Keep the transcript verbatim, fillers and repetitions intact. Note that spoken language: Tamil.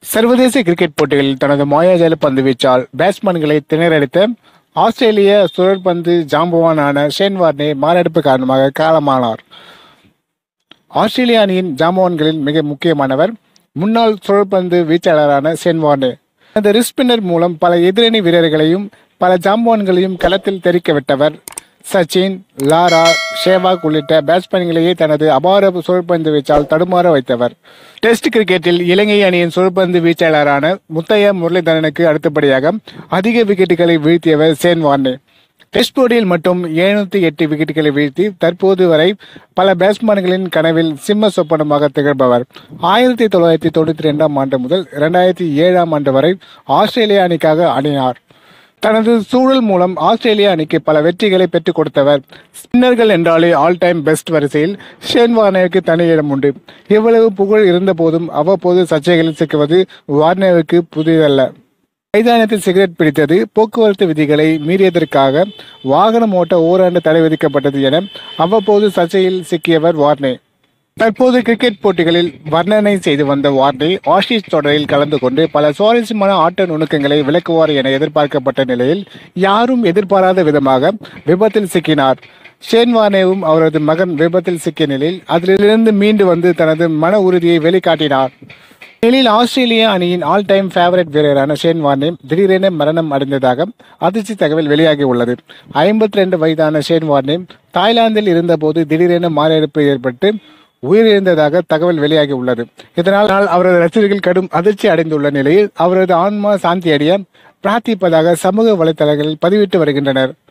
சர்வதேச கிரிக்கெட் போட்டிகளில் தனது மாயாஜால பந்து வீச்சால் பேட்ஸ்மேன்களை திணறடித்த ஆஸ்திரேலிய சுழற்பந்து ஜாம்பவானான ஷேன் வார்னே மாரடைப்பு காரணமாக காலமானார். ஆஸ்திரேலிய அணியின் ஜாம்பவான்களில் மிக முக்கியமானவர் முன்னாள் சுழற்பந்து வீச்சாளரான ஷேன் வார்னே. தனது ரிஸ்ட் ஸ்பின்னர் மூலம் பல எதிரணி வீரர்களையும் பல ஜாம்பவான்களையும் களத்தில் தெரிக்க விட்டவர். சச்சின், லாரா, ஷேவாக் உள்ளிட்ட பேட்ஸ்மேன்களையே தனது அபார சுழற்பந்து வீச்சால் தடுமாற வைத்தவர். டெஸ்ட் கிரிக்கெட்டில் இலங்கை அணியின் சுழற்பந்து வீச்சாளரான முத்தையா முரளிதரனுக்கு அடுத்தபடியாக அதிக விக்கெட்டுகளை வீழ்த்தியவர் ஷேன் வார்னே. டெஸ்ட் போட்டியில் மட்டும் எழுநூத்தி எட்டு விக்கெட்டுகளை வீழ்த்தி தற்போது வரை பல பேட்ஸ்மேன்களின் கனவில் சிம்ம சொப்பனமாக திகழ்பவர். ஆயிரத்தி தொள்ளாயிரத்தி தொண்ணூத்தி இரண்டாம் ஆண்டு முதல் இரண்டாயிரத்தி ஏழாம் ஆண்டு வரை ஆஸ்திரேலிய அணிக்காக ஆடினார். தனது சூழல் மூலம் ஆஸ்திரேலிய அணிக்கு பல வெற்றிகளை பெற்றுக் கொடுத்தவர். ஸ்பின்னர்கள் என்றாலே ஆல் டைம் பெஸ்ட் வரிசையில் ஷேன் வார்னேவுக்கு தனி இடம் உண்டு. எவ்வளவு புகழ் இருந்த போதும் அவ்வப்போது சர்ச்சைகளில் சிக்குவது வார்னேவுக்கு புதிதல்ல. மைதானத்தில் சிகரெட் பிடித்தது, போக்குவரத்து விதிகளை மீறியதற்காக வாகனம் ஓட்ட ஓராண்டு தடை விதிக்கப்பட்டது என அவ்வப்போது சர்ச்சையில் சிக்கியவர் வார்னே. தற்போது கிரிக்கெட் போட்டிகளில் வர்ணனை செய்து வந்த வார்னே ஆஷிஸ் தொடரில் கலந்து கொண்டு பல சுவாரஸ்யமான ஆட்ட நுணுக்கங்களை விளக்குவார் என எதிர்பார்க்கப்பட்ட நிலையில் யாரும் எதிர்பாராத விதமாக விபத்தில் சிக்கினார். ஷேன் வார்னேவும் அவரது மகன் விபத்தில் சிக்கிய நிலையில் அதிலிருந்து மீண்டு வந்து தனது மன உறுதியை வெளிக்காட்டினார். நிலையில் ஆஸ்திரேலிய அணியின் ஆல் டைம் ஃபேவரட் வீரரான ஷேன் வார்னே திடீரென மரணம் அடைந்ததாக அதிர்ச்சி தகவல் வெளியாகி உள்ளது. ஐம்பத்தி ரெண்டு வயதான ஷேன் வார்னே தாய்லாந்தில் இருந்தபோது திடீரென மாரடைப்பு ஏற்பட்டு உயிரிழந்ததாக தகவல் வெளியாகி உள்ளது. இதனால் அவரது ரசிகர்கள் கடும் அதிர்ச்சி அடைந்துள்ள நிலையில் அவரது ஆன்மா சாந்தி அடைய பிரார்த்திப்பதாக சமூக வலைதளங்களில் பதிவிட்டு வருகின்றனர்.